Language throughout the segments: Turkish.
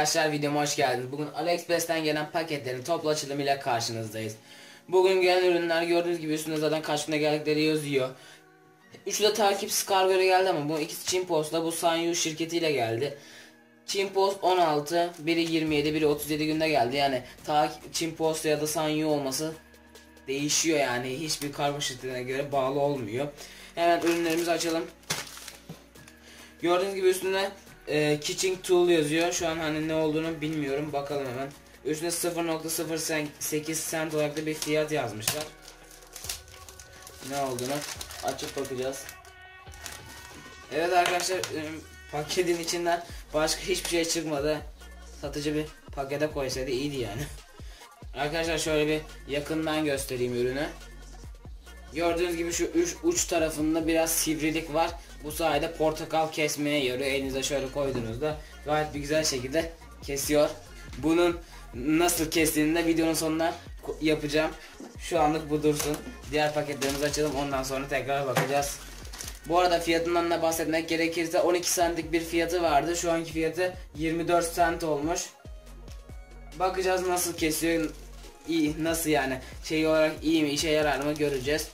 Arkadaşlar videoma hoş geldiniz. Bugün AliExpress'ten gelen paketlerin toplu açılımıyla karşınızdayız. Bugün gelen ürünler gördüğünüz gibi üstünde zaten kaç güne geldikleri yazıyor. Üçü de takipsiz kargoyla geldi ama bu ikisi Çin Post'la, bu Sanyo şirketiyle geldi. Çin Post 16, biri 27, biri 37 günde geldi. Yani Çin Post ya da Sanyo olması değişiyor, yani hiçbir kargo şirketine göre bağlı olmuyor. Hemen ürünlerimizi açalım. Gördüğünüz gibi üstünde Kitchen Tool yazıyor. Şu an hani ne olduğunu bilmiyorum. Bakalım hemen. Üstünde 0.08 cent olarak da bir fiyat yazmışlar. Ne olduğunu açıp bakacağız. Evet arkadaşlar, paketin içinden başka hiçbir şey çıkmadı. Satıcı bir pakete koysaydı iyiydi yani. Arkadaşlar şöyle bir yakından göstereyim ürünü. Gördüğünüz gibi şu uç tarafında biraz sivrilik var. Bu sayede portakal kesmeye yarıyor. Elinize şöyle koyduğunuzda gayet bir güzel şekilde kesiyor. Bunun nasıl kestiğini de videonun sonuna yapacağım. Şu anlık bu dursun. Diğer paketlerimizi açalım, ondan sonra tekrar bakacağız. Bu arada fiyatından da bahsetmek gerekirse 12 centlik bir fiyatı vardı. Şu anki fiyatı 24 cent olmuş. Bakacağız nasıl kesiyor. İyi, nasıl yani şey olarak iyi mi, işe yarar mı göreceğiz.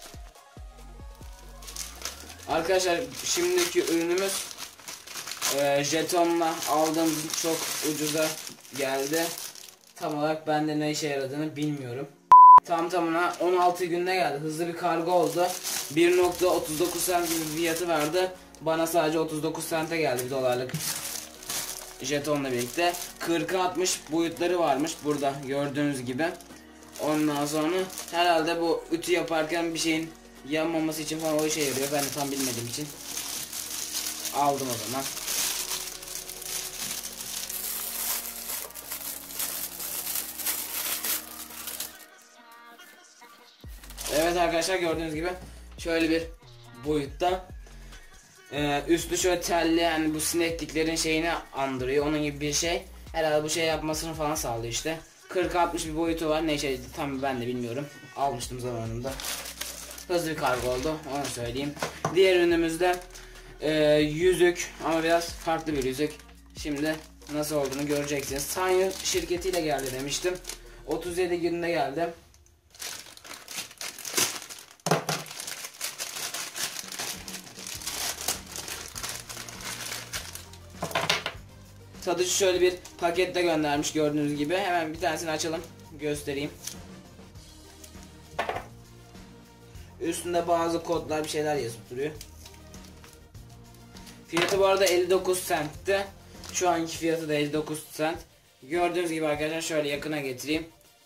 Arkadaşlar şimdiki ürünümüz jetonla aldığımız çok ucuza geldi. Tam olarak bende ne işe yaradığını bilmiyorum. Tam tamına 16 günde geldi. Hızlı bir kargo oldu. 1.39 cent gibi bir fiyatı vardı. Bana sadece 39 cent'e geldi, bir dolarlık jetonla birlikte. 40'a 60 boyutları varmış burada gördüğünüz gibi. Ondan sonra herhalde bu ütü yaparken bir şeyin yanmaması için falan o işe yarıyor. Ben de tam bilmediğim için aldım o zaman. Evet arkadaşlar, gördüğünüz gibi şöyle bir boyutta. Üstü şöyle telli, yani bu sinekliklerin şeyini andırıyor, onun gibi bir şey. Herhalde bu şey yapmasını falan sağlıyor işte. 40-60 bir boyutu var. Ne şey tam ben de bilmiyorum. Almıştım zamanında. Hızlı bir kargo oldu, onu söyleyeyim. Diğer ürünümüzde yüzük, ama biraz farklı bir yüzük. Şimdi nasıl olduğunu göreceksiniz. Sanyo şirketiyle geldi demiştim. 37 günde geldi. Satıcı şöyle bir pakette göndermiş gördüğünüz gibi. Hemen bir tanesini açalım, göstereyim. Üstünde bazı kodlar, bir şeyler yazıp duruyor. Fiyatı bu arada 59 cent'ti. Şu anki fiyatı da 59 cent. Gördüğünüz gibi arkadaşlar, şöyle yakına getireyim.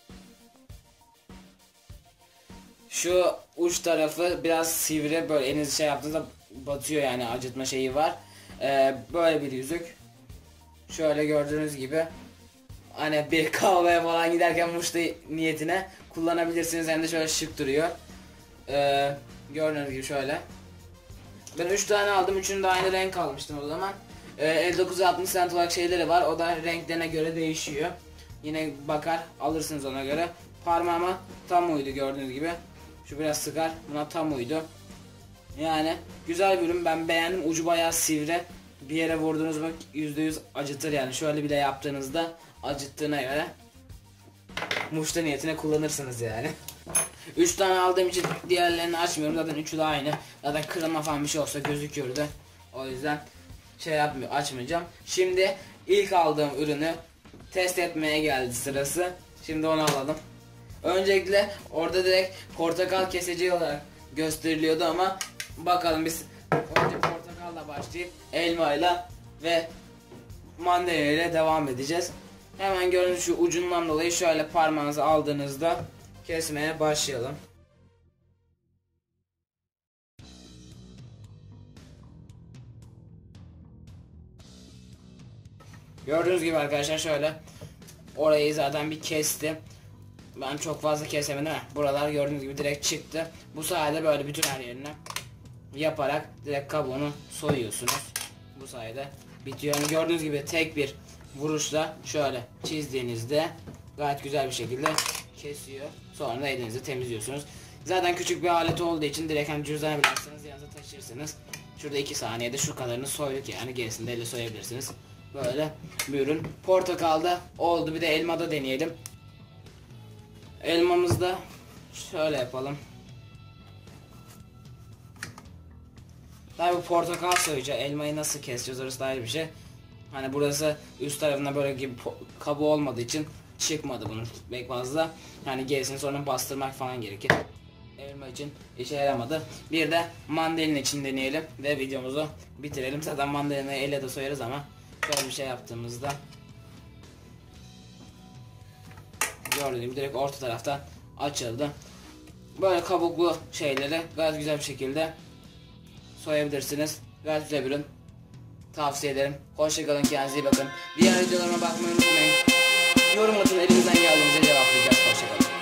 Şu uç tarafı biraz sivri, böyle elinizi şey yaptığınızda batıyor, yani acıtma şeyi var. Böyle bir yüzük. Şöyle gördüğünüz gibi, hani bir kahveye falan giderken muştu niyetine kullanabilirsiniz, hem de şöyle şık duruyor. Gördüğünüz gibi şöyle. Ben 3 tane aldım, üçünü de aynı renk almıştım o zaman. 59-60 cent olarak şeyleri var, o da renklerine göre değişiyor. Yine bakar alırsınız ona göre. Parmağıma tam uydu gördüğünüz gibi. Şu biraz sıkar, buna tam uydu. Yani güzel bir ürün, ben beğendim. Ucu bayağı sivri. Bir yere vurduğunuz bak %100 acıtır, yani şöyle bile yaptığınızda acıttığına göre muşta niyetine kullanırsınız yani. 3 tane aldığım için diğerlerini açmıyorum, zaten üçü de aynı. Zaten kırılma falan bir şey olsa gözüküyordu. O yüzden şey yapmıyor, açmayacağım. Şimdi ilk aldığım ürünü test etmeye geldi sırası. Şimdi onu alalım. Öncelikle orada direkt portakal keseceği olarak gösteriliyordu ama bakalım biz önce portakalla başlayıp elmayla ve mandalina ile devam edeceğiz. Hemen gördüğünüz şu ucundan dolayı şöyle parmağınızı aldığınızda kesmeye başlayalım. Gördüğünüz gibi arkadaşlar, şöyle orayı zaten bir kesti. Ben çok fazla kesemedim. Buralar gördüğünüz gibi direkt çıktı. Bu sayede böyle bütün her yerine yaparak direkt kabuğunu soyuyorsunuz. Bu sayede bitiyor. Yani gördüğünüz gibi tek bir vuruşla şöyle çizdiğinizde gayet güzel bir şekilde kesiyor. Sonra da elinizi temizliyorsunuz. Zaten küçük bir alet olduğu için direkt hem cüzdana bilersiniz, yanınıza taşırsınız. Şurada 2 saniyede şu kadarını soyduk, yani gerisini de elle soyabilirsiniz. Böyle bir ürün. Portakalda oldu, bir de elmada deneyelim. Elmamızda şöyle yapalım. Tabi portakal soyacağız. Elmayı nasıl keseceğiz orası da ayrı bir şey. Hani burası üst tarafında böyle gibi kabuğu olmadığı için çıkmadı bunun pek fazla. Hani gerisini sonra bastırmak falan gerekir. Elma için işe yaramadı. Bir de mandalina için deneyelim ve videomuzu bitirelim. Zaten mandalinayı elle de soyarız ama şöyle bir şey yaptığımızda gördüğünüz gibi direkt orta taraftan açıldı. Böyle kabuklu şeyleri gayet güzel bir şekilde soyabilirsiniz. Gayet güzel bir ürün. Tavsiye ederim. Hoşçakalın, kendinize iyi bakın. Diğer videolarıma bakmayı unutmayın. Yorum atın, elimizden geldiğince cevaplayacağız. Hoşçakalın.